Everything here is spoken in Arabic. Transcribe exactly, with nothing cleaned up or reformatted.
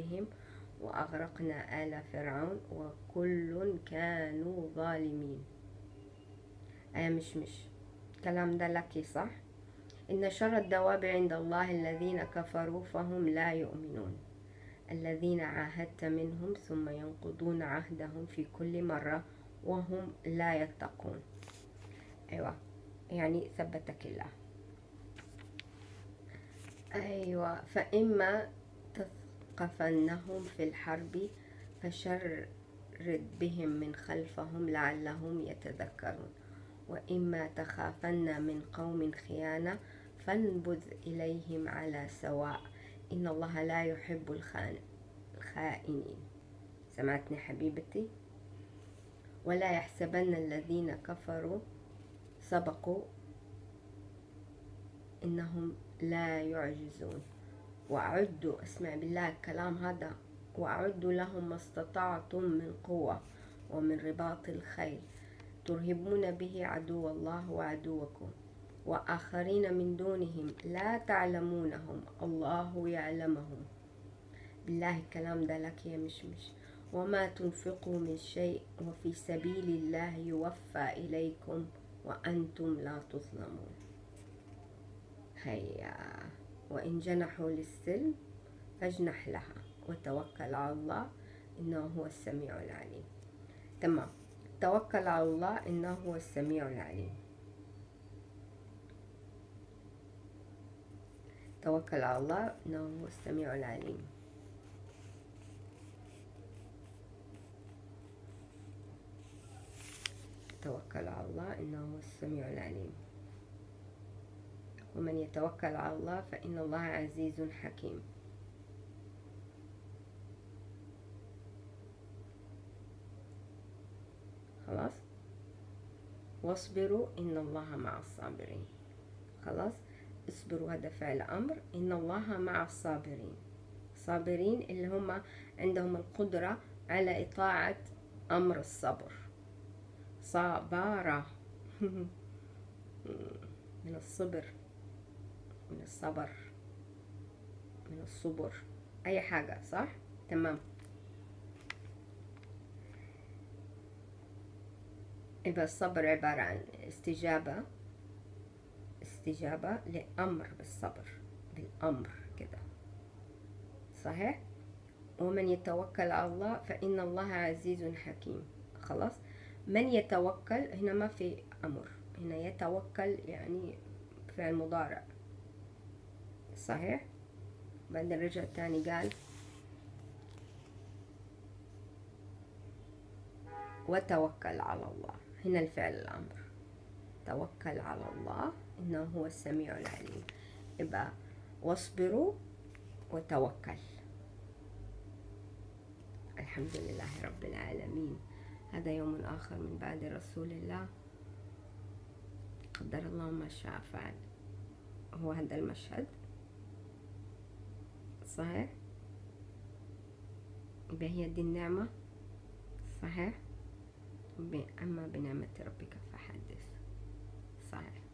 بهم وأغرقنا آل فرعون وكل كانوا ظالمين. آية مش مش الكلام ده لك صح؟ إن شر الدواب عند الله الذين كفروا فهم لا يؤمنون الذين عاهدت منهم ثم ينقضون عهدهم في كل مرة وهم لا يتقون. أيوة يعني ثبتك الله. أيوة فإما تثقفنهم في الحرب فشرد بهم من خلفهم لعلهم يتذكرون وإما تخافن من قوم خيانة فانبذ إليهم على سواء إن الله لا يحب الخائنين. سمعتني حبيبتي؟ ولا يحسبن الذين كفروا سبقوا إنهم لا يعجزون وأعدوا، اسمع بالله الكلام هذا، وأعدوا لهم ما استطعتم من قوة ومن رباط الخيل ترهبون به عدو الله وعدوكم وآخرين من دونهم لا تعلمونهم الله يعلمهم. بالله الكلام ده لك يا مشمش. وما تنفقوا من شيء وفي سبيل الله يوفى إليكم وأنتم لا تظلمون. هيا وإن جنحوا للسلم فاجنح لها وتوكل على الله إنه هو السميع العليم. تمام، توكل على الله إنه هو السميع العليم. توكل على الله إنه هو السميع العليم. توكل على الله إنه هو السميع العليم. ومن يتوكل على الله فإن الله عزيز حكيم. خلاص، واصبروا إن الله مع الصابرين. خلاص، اصبروا هذا فعل أمر، إن الله مع الصابرين. صابرين اللي هم عندهم القدرة على إطاعة أمر الصبر. صابرة من الصبر، من الصبر، من الصبر، أي حاجة صح؟ تمام. يبقى الصبر عبارة عن استجابة استجابة لأمر بالصبر، بالأمر كده صحيح. ومن يتوكل على الله فإن الله عزيز حكيم. خلاص، من يتوكل هنا ما في أمر، هنا يتوكل يعني فعل مضارع صحيح. بعدين رجع تاني قال وتوكل على الله، هنا الفعل الأمر. توكل على الله إنه هو السميع العليم. يبقى واصبروا وتوكل. الحمد لله رب العالمين. هذا يوم آخر من بعد رسول الله، قدر الله ما شاء فعل. هو هذا المشهد صحيح. يبقى هي دي النعمة صحيح. أما بنعمة ربك فحدث صحيح.